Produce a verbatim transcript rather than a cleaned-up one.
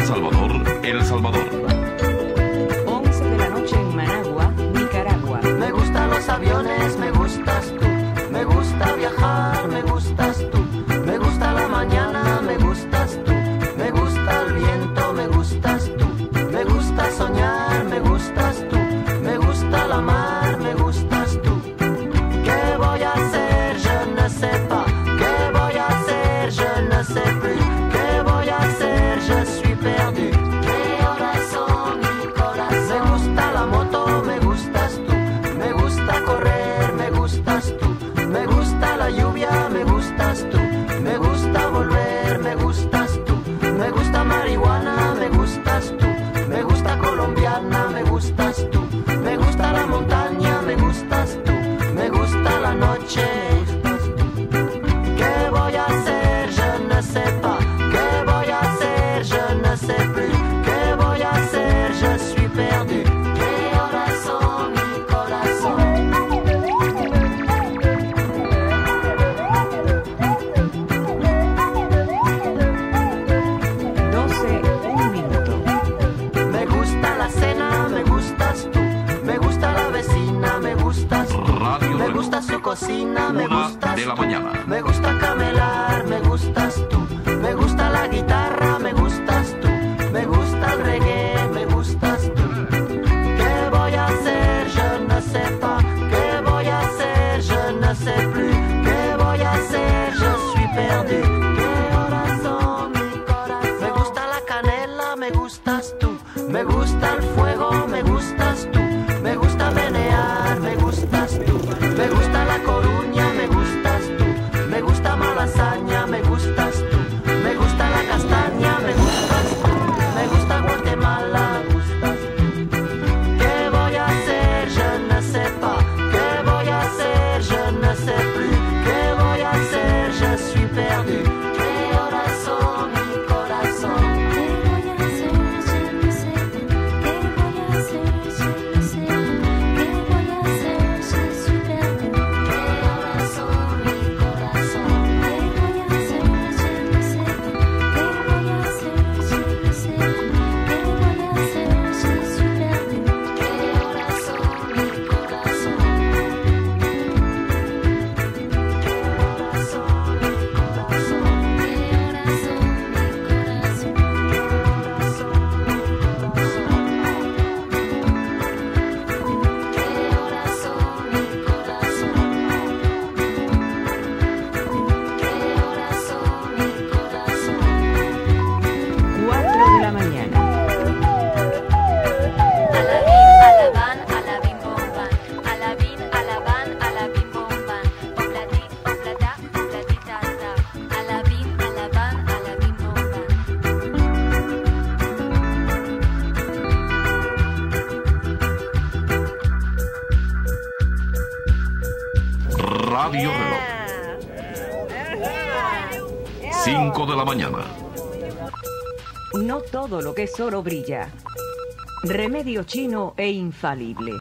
Salvador, El Salvador. once de la noche en Managua, Nicaragua. Me gustan los aviones, me gustas tú. Me gusta viajar, me gustas tú. Me gusta la mañana, me gustas tú. Me gusta el viento, me gustas tú. Me gusta soñar, me gustas tú. Me gusta la mar, me gustas tú. ¿Qué voy a hacer? Je ne sais pas. ¿Qué voy a hacer? Je ne sais plus. ¿Qué voy a hacer? Je suis perdu. ¿Qué horas son, mi corazón? Me gusta la moto, me gustas tú. Me gusta correr, me gustas tú. Me gusta la lluvia, me gustas tú. Me gusta volver, me gustas tú. Me gusta marihuana, me gustas tú. Me gusta colombiana, me gustas tú. Me gusta la montaña, me gustas tú. Me gusta la noche, me gustas tú. ¿Qué voy a hacer? Je ne sais pas. ¿Qué voy a hacer? Je ne sais plus. ¿Qué voy a hacer? Je suis perdu. ¿Qué horas son, mi corazón? doce, un minuto. Me gusta la cena, me gustas tú. Me gusta la vecina, me gustas tú. Radio Me Reloj. gusta su cocina, me Una gustas de la tú. mañana. Me gusta camelar, me gustas tú. Me gusta la guitarra, me gustas tú. Me gusta el reggae, me gustas tú. ¿Qué voy a hacer? Je ne sais pas. ¿Qué voy a hacer? Je ne sais plus. ¿Qué voy a hacer? Je suis perdu. ¿Qué horas son, mi corazón? Me gusta la canela, me gustas tú. Me gusta el fuego, me gustas tú. Me gusta menear, me gustas tú. Me gusta La Coruña, me gustas tú. Me gusta Malasaña, me gustas tú. Me gusta la castaña, me gustas tú. Me gusta Guatemala, me gustas tú. ¿Qué voy a hacer? Je ne sais pas. ¿Qué voy a hacer? Je ne sais plus. ¿Qué voy a hacer? Je suis perdu. ¿Qué horas son, mi corazón? ¿Qué voy a hacer? Je ne sais plus. ¿Qué voy a hacer? Je ne sais plus. ¿Qué voy a hacer? Je suis perdu. ¿Qué horas son, mi corazón? ¿Qué voy a hacer? Je ne sais plus. ¿Qué voy a hacer? Je ne sais plus. ¿Qué voy a hacer? Je suis perdu. ¿Qué horas son, mi corazón? ¿Qué horas son, mi corazón? ¿Qué horas son, mi corazón? ¿Qué horas son, mi corazón? ¿Qué horas son, mi corazón? cuatro de la mañana. Alabín, alabán, alabín, bombán. Alabín, alabán, alabín, bombán. Oblatí, oblatá, oblatita, ta. Alabín, alabán, alabín, bombán. Radio Reloj. cinco de la mañana. No todo lo que es oro brilla. Remedio chino e infalible.